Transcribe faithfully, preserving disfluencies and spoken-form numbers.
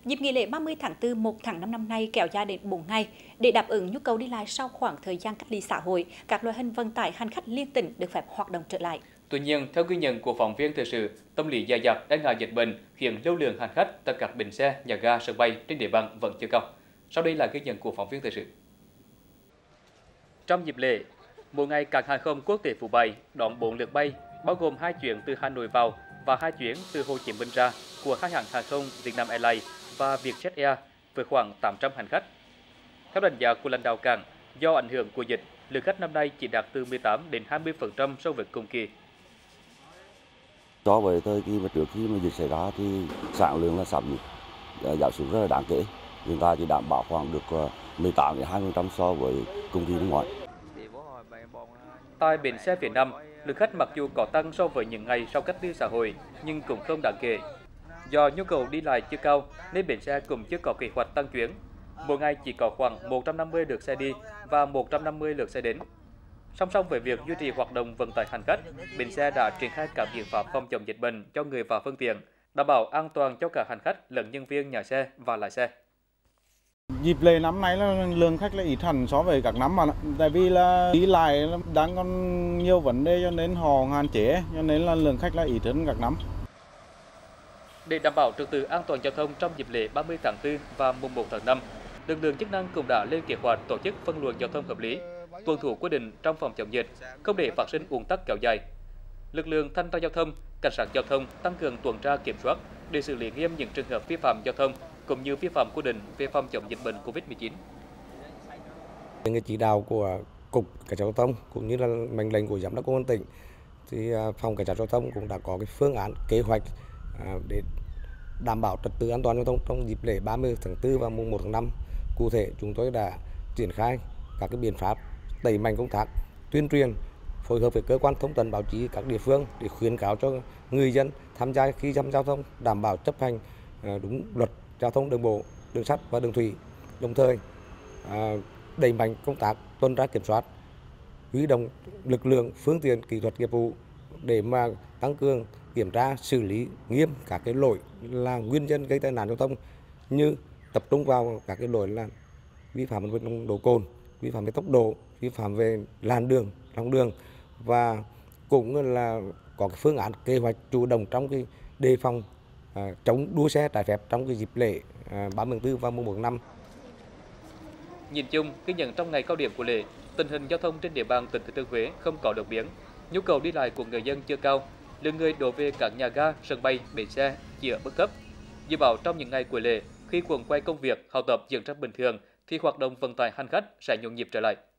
Dịp nghỉ lễ ba mươi tháng tư, một tháng năm năm nay kéo dài đến bốn ngày. Để đáp ứng nhu cầu đi lại sau khoảng thời gian cách ly xã hội, các loại hình vận tải hành khách liên tỉnh được phép hoạt động trở lại. Tuy nhiên, theo ghi nhận của phóng viên thời sự, tâm lý dè dặt e ngại dịch bệnh khiến lưu lượng hành khách tại các bến xe, nhà ga, sân bay trên địa bàn vẫn chưa cao. Sau đây là ghi nhận của phóng viên thời sự. Trong dịp lễ, mỗi ngày cảng hàng không quốc tế Phú Bài đón bốn lượt bay, bao gồm hai chuyến từ Hà Nội vào và hai chuyến từ Hồ Chí Minh ra của hai hãng hàng không Vietnam Airlines và Vietjet Air với khoảng tám trăm hành khách. Theo đánh giá của lãnh đạo cảng, do ảnh hưởng của dịch, lượng khách năm nay chỉ đạt từ mười tám đến hai mươi phần trăm so với cùng kỳ. So với thời kỳ mà trước khi mà dịch xảy ra thì sản lượng là giảm giảm xuống rất là đáng kể. Hiện tại chỉ đảm bảo khoảng được mười tám đến hai mươi phần trăm so với cùng kỳ năm ngoái. Tại bến xe phía Nam, lượng khách mặc dù có tăng so với những ngày sau cách ly xã hội nhưng cũng không đáng kể. Do nhu cầu đi lại chưa cao nên bến xe cũng chưa có kế hoạch tăng chuyến. Mỗi ngày chỉ có khoảng một trăm năm mươi lượt xe đi và một trăm năm mươi lượt xe đến. Song song với việc duy trì hoạt động vận tải hành khách, bến xe đã triển khai các biện pháp phòng chống dịch bệnh cho người và phương tiện, đảm bảo an toàn cho cả hành khách lẫn nhân viên nhà xe và lái xe. Dịp lễ năm nay là lượng khách là ít hẳn so với các năm mà tại vì là đi lại đang còn nhiều vấn đề cho nên họ hạn chế, cho nên là lượng khách là ít hơn các năm. Để đảm bảo trật tự an toàn giao thông trong dịp lễ ba mươi tháng tư và mùng một tháng năm, lực lượng chức năng cũng đã lên kế hoạch tổ chức phân luồng giao thông hợp lý, tuân thủ quy định trong phòng chống dịch, không để phát sinh ùn tắc kéo dài. Lực lượng thanh tra giao thông, cảnh sát giao thông tăng cường tuần tra kiểm soát để xử lý nghiêm những trường hợp vi phạm giao thông cũng như vi phạm quy định về phòng chống dịch bệnh Covid mười chín. Những chỉ đạo của cục cảnh sát giao thông cũng như là mệnh lệnh của giám đốc công an tỉnh thì phòng cảnh sát giao thông cũng đã có cái phương án kế hoạch để đảm bảo trật tự an toàn giao thông trong dịp lễ ba mươi tháng tư và mùng một tháng năm. Cụ thể chúng tôi đã triển khai các cái biện pháp đẩy mạnh công tác tuyên truyền, phối hợp với cơ quan thông tấn báo chí các địa phương để khuyến cáo cho người dân tham gia khi tham gia giao thông đảm bảo chấp hành đúng luật giao thông đường bộ, đường sắt và đường thủy. Đồng thời đẩy mạnh công tác tuần tra kiểm soát, huy động lực lượng, phương tiện, kỹ thuật nghiệp vụ để mà tăng cường kiểm tra, xử lý nghiêm các cái lỗi là nguyên nhân gây tai nạn giao thông, như tập trung vào các cái lỗi là vi phạm về nồng độ cồn, vi phạm về tốc độ, vi phạm về làn đường, lòng đường, và cũng là có cái phương án kế hoạch chủ động trong cái đề phòng à, chống đua xe trái phép trong cái dịp lễ à, ba mươi tháng tư và mùng một tháng năm. Nhìn chung, ghi nhận trong ngày cao điểm của lễ, tình hình giao thông trên địa bàn tỉnh Thừa Thiên Huế không có đột biến, nhu cầu đi lại của người dân chưa cao, lượng người đổ về các nhà ga, sân bay, bến xe chỉ ở mức thấp. Dự báo trong những ngày cuối lễ, khi cuồng quay công việc, học tập diễn ra bình thường, thì hoạt động vận tải hành khách sẽ nhộn nhịp trở lại.